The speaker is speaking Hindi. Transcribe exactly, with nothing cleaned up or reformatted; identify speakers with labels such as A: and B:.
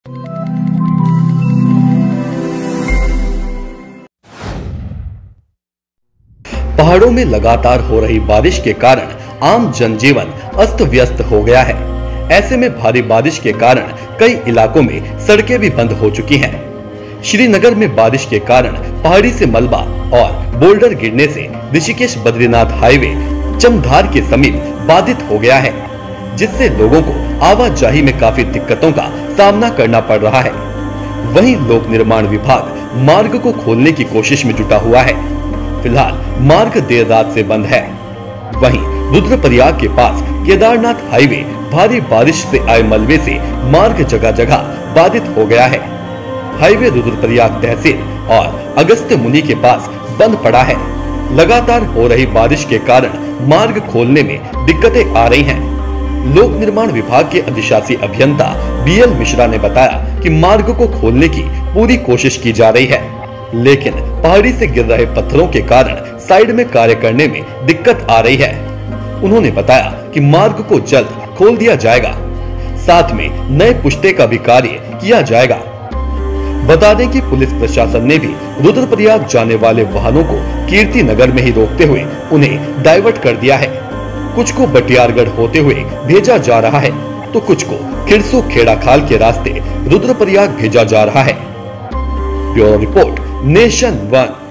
A: पहाड़ों में लगातार हो रही बारिश के कारण आम जनजीवन अस्त व्यस्त हो गया है। ऐसे में भारी बारिश के कारण कई इलाकों में सड़कें भी बंद हो चुकी हैं। श्रीनगर में बारिश के कारण पहाड़ी से मलबा और बोल्डर गिरने से ऋषिकेश बद्रीनाथ हाईवे चमधार के समीप बाधित हो गया है, जिससे लोगों को आवाजाही में काफी दिक्कतों का सामना करना पड़ रहा है। वहीं लोक निर्माण विभाग मार्ग को खोलने की कोशिश में जुटा हुआ है। फिलहाल मार्ग देर रात से बंद है। वहीं रुद्रप्रयाग के पास केदारनाथ हाईवे भारी बारिश से आए मलबे से मार्ग जगह जगह बाधित हो गया है। हाईवे रुद्रप्रयाग तहसील और अगस्त्य मुनि के पास बंद पड़ा है। लगातार हो रही बारिश के कारण मार्ग खोलने में दिक्कतें आ रही हैं। लोक निर्माण विभाग के अधिशासी अभियंता बी एल मिश्रा ने बताया कि मार्ग को खोलने की पूरी कोशिश की जा रही है, लेकिन पहाड़ी से गिर रहे पत्थरों के कारण साइड में कार्य करने में दिक्कत आ रही है। उन्होंने बताया कि मार्ग को जल्द खोल दिया जाएगा, साथ में नए पुश्ते का भी कार्य किया जाएगा। बता दें कि पुलिस प्रशासन ने भी रुद्रप्रयाग जाने वाले वाहनों को कीर्ति नगर में ही रोकते हुए उन्हें डाइवर्ट कर दिया है। कुछ को बटियारगढ़ होते हुए भेजा जा रहा है, तो कुछ को खिरसू खेड़ा खाल के रास्ते रुद्रप्रयाग भेजा जा रहा है। Bureau report nation one.